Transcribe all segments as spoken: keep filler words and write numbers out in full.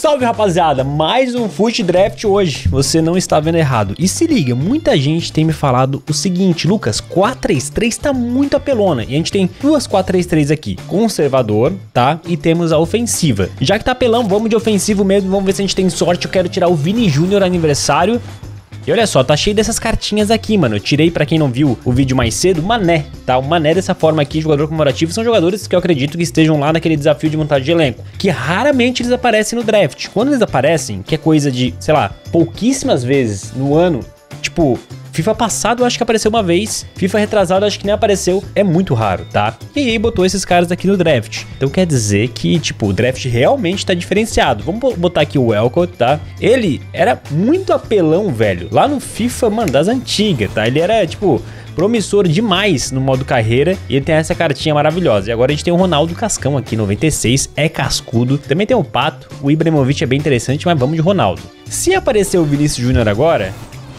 salve, rapaziada, mais um Fut Draft hoje, você não está vendo errado. E se liga, muita gente tem me falado o seguinte: Lucas, quatro três três tá muito apelona. E a gente tem duas quatro três três aqui, conservador, tá? E temos a ofensiva. Já que tá apelão, vamos de ofensivo mesmo, vamos ver se a gente tem sorte. Eu quero tirar o Vini Júnior aniversário. E olha só, tá cheio dessas cartinhas aqui, mano. Eu tirei, pra quem não viu o vídeo mais cedo, Mané, tá? O Mané dessa forma aqui, jogador comemorativo, são jogadores que eu acredito que estejam lá naquele desafio de montagem de elenco, que raramente eles aparecem no draft. Quando eles aparecem, que é coisa de, sei lá, pouquíssimas vezes no ano, tipo... FIFA passado eu acho que apareceu uma vez, FIFA retrasado eu acho que nem apareceu, é muito raro, tá? E aí botou esses caras aqui no draft. Então quer dizer que, tipo, o draft realmente tá diferenciado. Vamos botar aqui o Welcott, tá? Ele era muito apelão, velho, lá no FIFA, mano, das antigas, tá? Ele era, tipo... promissor demais no modo carreira, e ele tem essa cartinha maravilhosa. E agora a gente tem o Ronaldo Cascão aqui, noventa e seis, é cascudo. Também tem o Pato, o Ibrahimovic é bem interessante, mas vamos de Ronaldo. Se aparecer o Vinícius Júnior agora,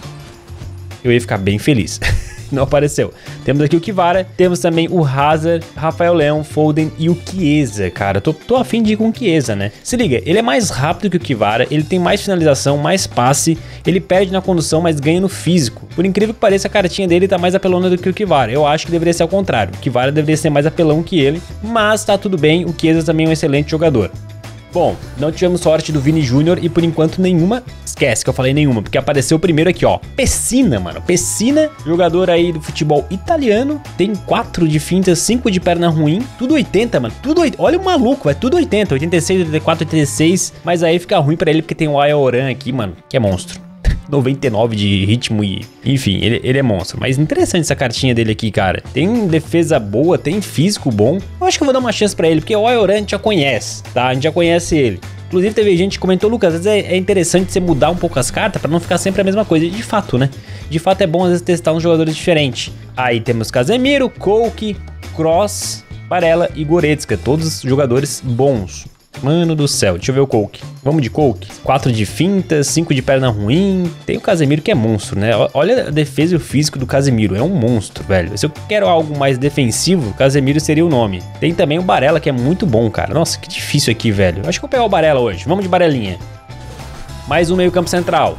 eu ia ficar bem feliz. Não apareceu. Temos aqui o Kvara, temos também o Hazard, Rafael Leão, Foden e o Chiesa, cara. Tô, tô afim de ir com o Chiesa, né? Se liga, ele é mais rápido que o Kvara, ele tem mais finalização, mais passe, ele perde na condução, mas ganha no físico. Por incrível que pareça, a cartinha dele tá mais apelona do que o Kvara. Eu acho que deveria ser ao contrário. O Kvara deveria ser mais apelão que ele, mas tá tudo bem, o Chiesa também é um excelente jogador. Bom, não tivemos sorte do Vini Júnior e por enquanto nenhuma, esquece que eu falei nenhuma, porque apareceu o primeiro aqui, ó, Pessina, mano, Pessina, jogador aí do futebol italiano, tem quatro de finta, cinco de perna ruim, tudo oitenta, mano, tudo oitenta, olha o maluco, é tudo oitenta, oitenta e seis, oitenta e quatro, oitenta e seis, mas aí fica ruim pra ele porque tem o Ayoran aqui, mano, que é monstro. noventa e nove de ritmo e... enfim, ele, ele é monstro. Mas interessante essa cartinha dele aqui, cara. Tem defesa boa, tem físico bom. Eu acho que eu vou dar uma chance pra ele, porque o Ayoran a gente já conhece, tá? A gente já conhece ele. Inclusive teve gente que comentou, Lucas, às vezes é, é interessante você mudar um pouco as cartas pra não ficar sempre a mesma coisa. E de fato, né? De fato é bom às vezes testar uns jogadores diferentes. Aí temos Casemiro, Koke, Kroos, Varela e Goretzka. Todos jogadores bons. Mano do céu, deixa eu ver o Koke. Vamos de Koke. quatro de finta, cinco de perna ruim. Tem o Casemiro que é monstro, né? Olha a defesa e o físico do Casemiro. É um monstro, velho. Se eu quero algo mais defensivo, Casemiro seria o nome. Tem também o Barella, que é muito bom, cara. Nossa, que difícil aqui, velho. Acho que vou pegar o Barella hoje. Vamos de Barelinha. Mais um meio campo central.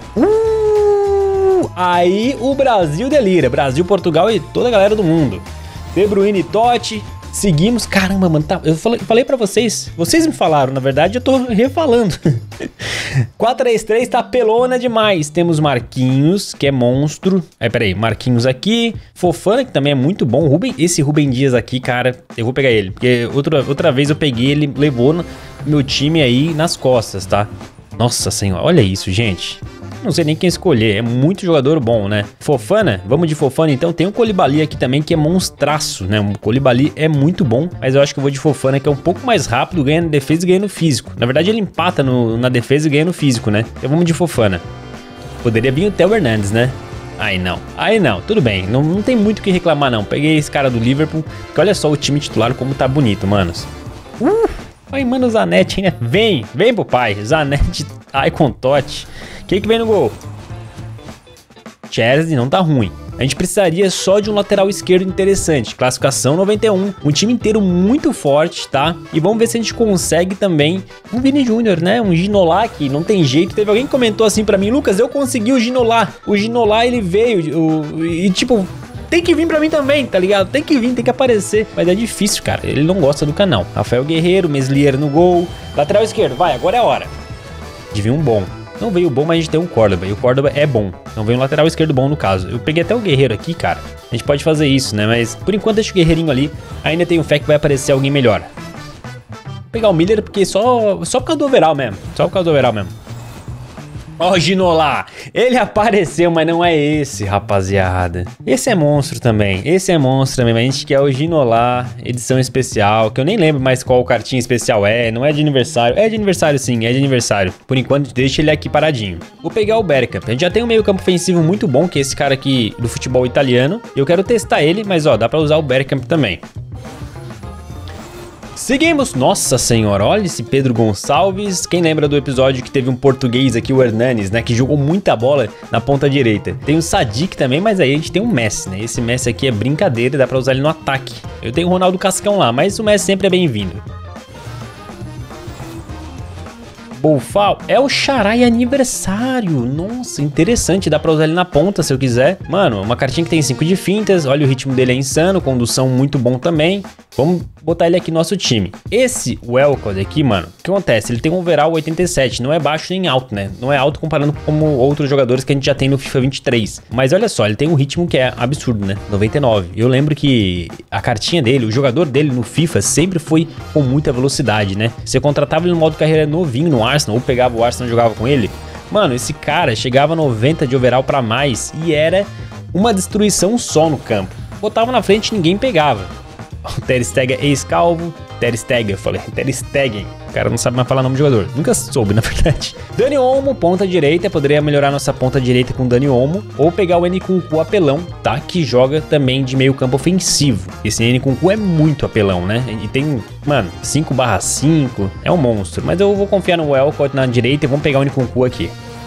Uh! Aí o Brasil delira. Brasil, Portugal e toda a galera do mundo. De Bruyne e Totti. Seguimos, caramba, mano, tá, eu falei, falei pra vocês, vocês me falaram, na verdade eu tô refalando. quatro três três tá pelona demais. Temos Marquinhos, que é monstro. Aí, peraí, Marquinhos aqui. Fofana, que também é muito bom. Rubem, esse Rubem Dias aqui, cara, eu vou pegar ele. Porque outra, outra vez eu peguei, ele levou no meu time aí nas costas, tá? Nossa senhora, olha isso, gente. Não sei nem quem escolher, é muito jogador bom, né? Fofana, vamos de Fofana então. Tem o Koulibaly aqui também, que é monstraço, né? O Koulibaly é muito bom, mas eu acho que eu vou de Fofana, que é um pouco mais rápido, ganha na defesa e ganha no físico. Na verdade ele empata no, na defesa e ganha no físico, né? Então vamos de Fofana. Poderia vir o Theo Hernandes, né? Aí não, aí não, tudo bem, não, não tem muito o que reclamar não. Peguei esse cara do Liverpool, que olha só o time titular como tá bonito, manos. Uh! Aí, mano, o Zanetti, né? Vem, vem pro pai. Zanetti, Icon Totti. Quem que vem no gol? Chelsea não tá ruim. A gente precisaria só de um lateral esquerdo interessante. Classificação noventa e um. Um time inteiro muito forte, tá? E vamos ver se a gente consegue também um Vini Júnior, né? Um Ginola que não tem jeito. Teve alguém que comentou assim pra mim: Lucas, eu consegui o Ginola. O Ginola, ele veio o, e tipo... tem que vir pra mim também, tá ligado? Tem que vir, tem que aparecer. Mas é difícil, cara. Ele não gosta do canal. Rafael Guerreiro, Meslier no gol. Lateral esquerdo, vai, agora é a hora. De vir um bom. Não veio bom, mas a gente tem um Córdoba. E o Córdoba é bom. Não veio um lateral esquerdo bom no caso. Eu peguei até o Guerreiro aqui, cara. A gente pode fazer isso, né? Mas por enquanto deixa o Guerreirinho ali. Ainda tem um fé que vai aparecer alguém melhor. Vou pegar o Miller porque só, só por causa do overall mesmo. Só por causa do overall mesmo. Ó, o Ginola, ele apareceu, mas não é esse, rapaziada. Esse é monstro também, esse é monstro também, mas a gente quer o Ginola, edição especial, que eu nem lembro mais qual cartinha especial é, não é de aniversário. É de aniversário sim, é de aniversário. Por enquanto, deixa ele aqui paradinho. Vou pegar o Bergkamp, a gente já tem um meio campo ofensivo muito bom, que é esse cara aqui do futebol italiano. Eu quero testar ele, mas ó, dá pra usar o Bergkamp também. Seguimos, nossa senhora, olha esse Pedro Gonçalves. Quem lembra do episódio que teve um português aqui, o Hernanes, né, que jogou muita bola na ponta direita. Tem o Sadik também, mas aí a gente tem o Messi, né, esse Messi aqui é brincadeira, dá pra usar ele no ataque. Eu tenho o Ronaldo Cascão lá, mas o Messi sempre é bem-vindo. Boufal é o Xarai aniversário. Nossa, interessante. Dá pra usar ele na ponta se eu quiser. Mano, uma cartinha que tem cinco de fintas. Olha, o ritmo dele é insano. Condução muito bom também. Vamos botar ele aqui no nosso time. Esse Welcode aqui, mano, o que acontece? Ele tem um overall oitenta e sete. Não é baixo nem alto, né? Não é alto comparando com outros jogadores que a gente já tem no FIFA vinte e três. Mas olha só, ele tem um ritmo que é absurdo, né? noventa e nove. Eu lembro que a cartinha dele, o jogador dele no FIFA sempre foi com muita velocidade, né? Você contratava ele no modo carreira novinho no Arsenal, ou pegava o Arsenal e jogava com ele. Mano, esse cara chegava a noventa de overall pra mais e era uma destruição só no campo. Botava na frente e ninguém pegava. O Ter Stegen é ex-calvo. Ter Stegen, eu falei, Ter Stegen. O cara não sabe mais falar nome de jogador. Nunca soube, na verdade. Dani Olmo, ponta direita. Poderia melhorar nossa ponta direita com Dani Olmo. Ou pegar o Nkunku apelão, tá? Que joga também de meio campo ofensivo. Esse Nkunku é muito apelão, né? E tem, mano, cinco barra cinco. É um monstro. Mas eu vou confiar no Welcode na direita e vamos pegar o Nkunku aqui.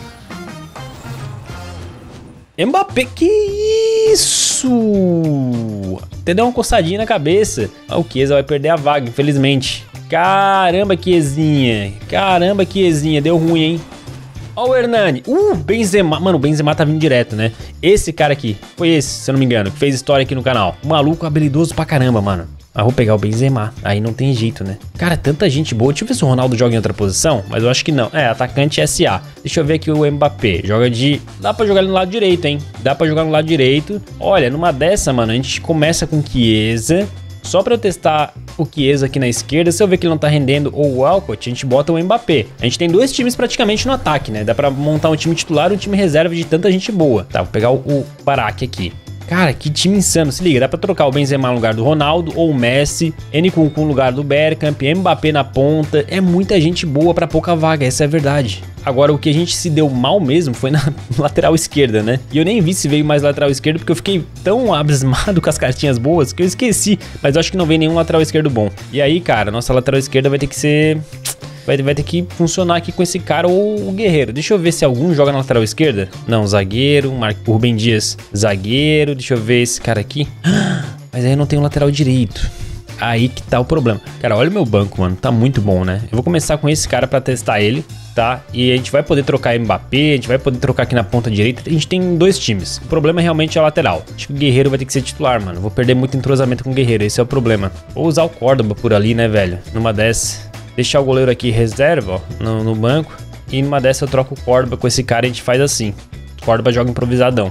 Mbappé, que isso? Até deu uma coçadinha na cabeça. Ah, o Chiesa vai perder a vaga, infelizmente. Caramba, Chiesinha. Caramba, Chiesinha. Deu ruim, hein? Ó o Hernani. Uh, Benzema. Mano, o Benzema tá vindo direto, né? Esse cara aqui, foi esse, se eu não me engano, que fez história aqui no canal. O maluco habilidoso pra caramba, mano. Ah, vou pegar o Benzema. Aí não tem jeito, né? Cara, tanta gente boa. Deixa eu ver se o Ronaldo joga em outra posição. Mas eu acho que não. É, atacante S A. Deixa eu ver aqui o Mbappé. Joga de... Dá pra jogar no lado direito, hein? Dá pra jogar no lado direito. Olha, numa dessa, mano, a gente começa com Chiesa. Só pra eu testar o Chiesa aqui na esquerda. Se eu ver que ele não tá rendendo ou o Walcott, a gente bota o Mbappé. A gente tem dois times praticamente no ataque, né? Dá pra montar um time titular e um time reserva de tanta gente boa. Tá, vou pegar o, o Barak aqui. Cara, que time insano. Se liga, dá pra trocar o Benzema no lugar do Ronaldo ou o Messi, Nkunku no lugar do Bergkamp, Mbappé na ponta. É muita gente boa pra pouca vaga, essa é a verdade. Agora, o que a gente se deu mal mesmo foi na lateral esquerda, né? E eu nem vi se veio mais lateral esquerdo, porque eu fiquei tão abismado com as cartinhas boas que eu esqueci. Mas eu acho que não veio nenhum lateral esquerdo bom. E aí, cara, nossa lateral esquerda vai ter que ser... Vai, vai ter que funcionar aqui com esse cara ou o Guerreiro. Deixa eu ver se algum joga na lateral esquerda. Não, zagueiro. Mar... O Rubem Dias, zagueiro. Deixa eu ver esse cara aqui. Mas aí não tem o lateral direito. Aí que tá o problema. Cara, olha o meu banco, mano. Tá muito bom, né? Eu vou começar com esse cara pra testar ele, tá? E a gente vai poder trocar Mbappé, a gente vai poder trocar aqui na ponta direita. A gente tem dois times. O problema é realmente a lateral. Acho que o Guerreiro vai ter que ser titular, mano. Vou perder muito entrosamento com o Guerreiro. Esse é o problema. Vou usar o Córdoba por ali, né, velho? Numa dessas... Deixar o goleiro aqui reserva, ó, no, no banco. E numa dessa eu troco o Córdoba com esse cara e a gente faz assim. O Córdoba joga improvisadão.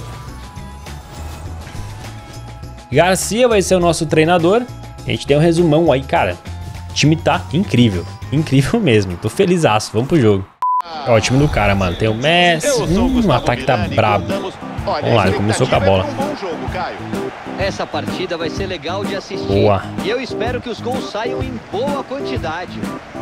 Garcia vai ser o nosso treinador. A gente tem um resumão aí, cara. O time tá incrível. Incrível mesmo. Tô felizaço. Vamos pro jogo. Ó, o time do cara, mano. Tem o Messi. Hum, o ataque tá brabo. Vamos lá, ele começou com a bola. Essa partida vai ser legal de assistir. Boa. E eu espero que os gols saiam em boa quantidade.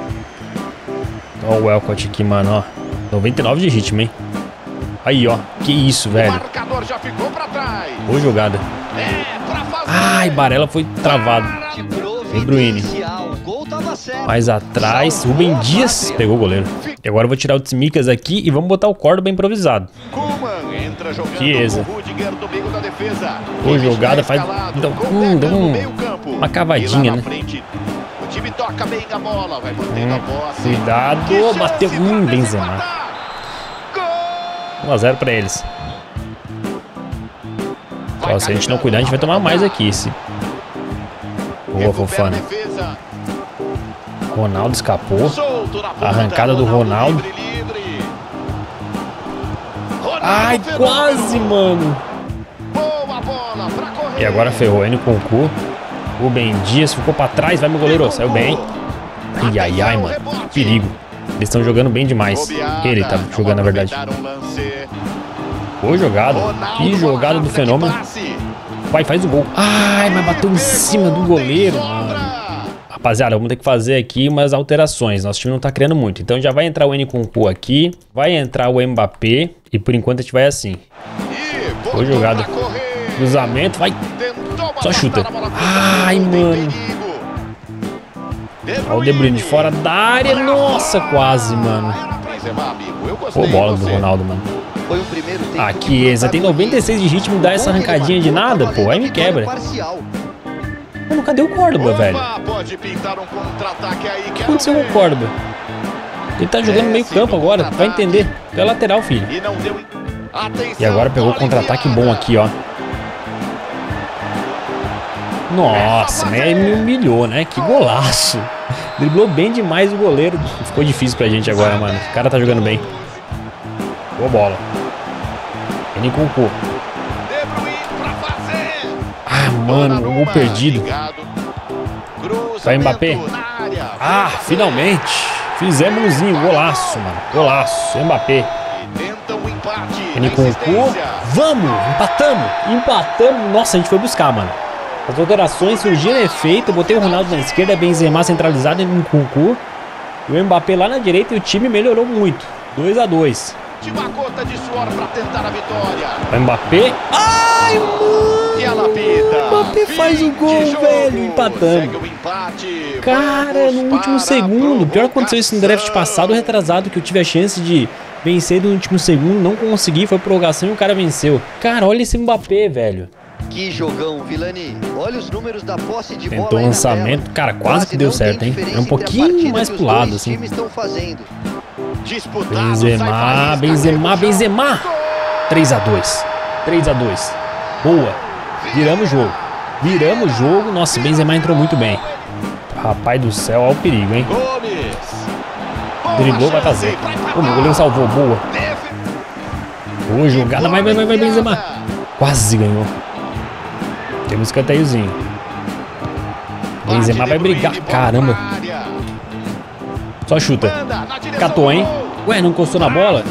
Ó o Welcott aqui, mano, ó. noventa e nove de ritmo, hein? Aí, ó. Que isso, velho. Boa jogada. Ai, Barella foi travado. De Bruyne. Mais atrás, Rubem Dias pegou o goleiro. E agora eu vou tirar o Tsimikas aqui e vamos botar o Córdoba improvisado. Chiesa. Boa jogada, faz... Dá um, dá um, uma cavadinha, né? Hum, cuidado, bateu. Hum, Benzema. um a zero pra eles. Ó, se a gente não cuidar, a gente vai tomar mais aqui. Se... Boa, Fofana. Ronaldo escapou. Arrancada do Ronaldo. Ai, quase, mano. E agora ferrou. Nkunku. Rubem Dias ficou pra trás. Vai, meu goleiro. Saiu bem. Ai, ai, ai, mano. Perigo. Eles estão jogando bem demais. Ele tá jogando, na verdade. Boa jogada. Que jogada do Fenômeno. Vai, faz o gol. Ai, mas bateu em cima do goleiro, mano. Rapaziada, vamos ter que fazer aqui umas alterações. Nosso time não tá criando muito. Então já vai entrar o Nkunku aqui. Vai entrar o Mbappé. E por enquanto a gente vai assim. Boa jogada. Cruzamento, vai. Só chuta. Ai, mano. Olha o De Bruyne de fora da área. Nossa, quase, mano. Boa bola do Ronaldo, mano. Ah, Chiesa tem noventa e seis de ritmo. Dá essa arrancadinha de nada, pô. Aí me quebra. Mano, cadê o Córdoba, velho? O que aconteceu com o Córdoba? Ele tá jogando meio campo agora, vai entender. É lateral, filho. E agora pegou o contra-ataque bom aqui, ó. Nossa, mas me humilhou, né? Que golaço. Driblou bem demais o goleiro. Ficou difícil pra gente agora, mano. O cara tá jogando bem. Boa bola. Nkunku. Ah, mano, um gol perdido. Vai Mbappé. Ah, finalmente. Fizemos umzinho, golaço, mano. Golaço, Mbappé. Nkunku. Vamos, empatamos. Empatamos. Nossa, a gente foi buscar, mano. As alterações surgiram efeito. Eu botei o Ronaldo na esquerda, Benzema centralizado em Nkunku. E o Mbappé lá na direita e o time melhorou muito. dois a dois. Uma gota de suor para tentar a vitória. O Mbappé. Ai, mano. E ela pita. O Mbappé faz o gol, velho. Empatando. Cara, no último segundo. Pior que aconteceu isso no draft passado, retrasado, que eu tive a chance de vencer no último segundo. Não consegui, foi prorrogação e o cara venceu. Cara, olha esse Mbappé, velho. Que jogão, Vilani. Olha os números da posse de bola. Tentou um lançamento. Cara, quase que deu certo, hein? É um pouquinho mais pro lado, assim. Benzema, Benzema, Benzema. três a dois. três a dois. Boa. Viramos o jogo. Viramos o jogo. Nossa, Benzema entrou muito bem. Rapaz do céu, olha o perigo, hein? Driblou, vai fazer. O meu goleiro salvou. Boa. Boa jogada. Vai, vai, vai, vai, Benzema. Quase ganhou. Temos escanteiozinho. Benzema vai brigar. Caramba. Só chuta. Catou, hein? Ué, não encostou na bola?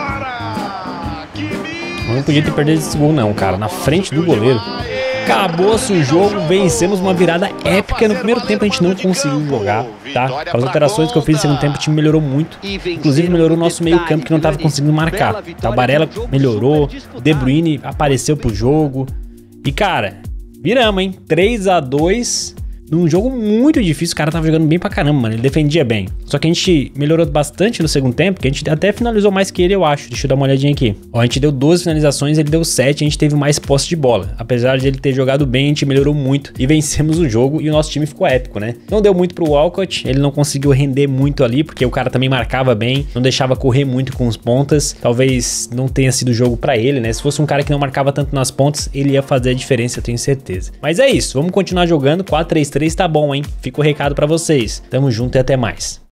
Não podia ter perdido esse gol não, cara. Na frente do goleiro. Acabou-se o jogo. Vencemos uma virada épica. No primeiro tempo a gente não conseguiu jogar, tá? Com as alterações que eu fiz no segundo tempo, o time melhorou muito. Inclusive melhorou o nosso meio campo, que não tava conseguindo marcar. Tá, o Barella melhorou. O De Bruyne apareceu pro jogo. E, cara, viramos, hein? três a dois. Num jogo muito difícil, o cara tava jogando bem pra caramba, mano. Ele defendia bem. Só que a gente melhorou bastante no segundo tempo, que a gente até finalizou mais que ele, eu acho. Deixa eu dar uma olhadinha aqui. Ó, a gente deu doze finalizações, ele deu sete, a gente teve mais posse de bola. Apesar de ele ter jogado bem, a gente melhorou muito e vencemos o jogo e o nosso time ficou épico, né? Não deu muito pro Walcott, ele não conseguiu render muito ali, porque o cara também marcava bem, não deixava correr muito com os pontas. Talvez não tenha sido o jogo pra ele, né? Se fosse um cara que não marcava tanto nas pontas, ele ia fazer a diferença, eu tenho certeza. Mas é isso, vamos continuar jogando. Quatro três três tá bom, hein? Fica o recado pra vocês. Tamo junto e até mais.